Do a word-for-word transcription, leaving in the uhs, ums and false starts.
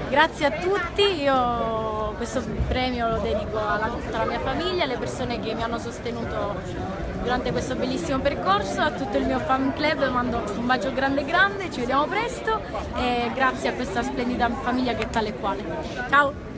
Grazie a tutti, io questo premio lo dedico a tutta la mia famiglia, alle persone che mi hanno sostenuto durante questo bellissimo percorso, a tutto il mio fan club mando un bacio grande grande, ci vediamo presto e grazie a questa splendida famiglia che è tale e quale. Ciao!